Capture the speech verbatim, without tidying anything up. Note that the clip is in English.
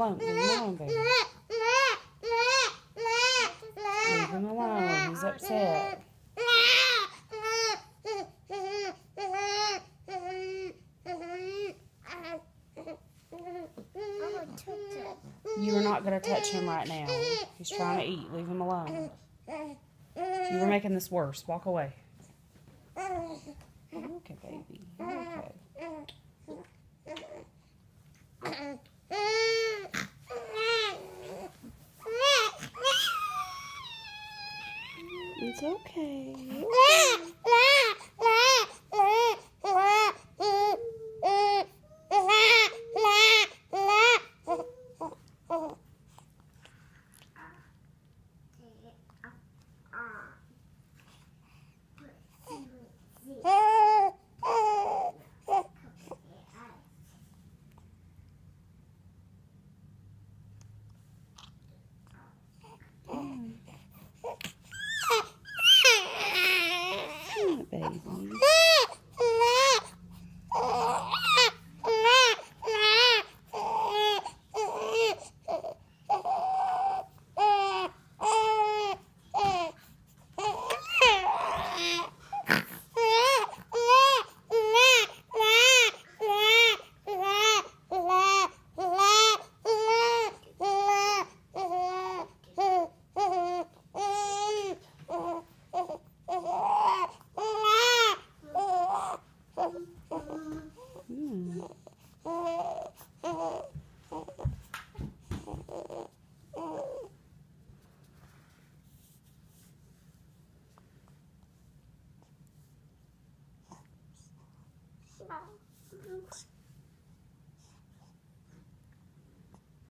alone. Leave him alone, baby. Leave him alone. He's upset. You are not going to touch him right now. He's trying to eat. Leave him alone. You were making this worse. Walk away. Okay, baby. Okay. It's okay. Baby. Hmm.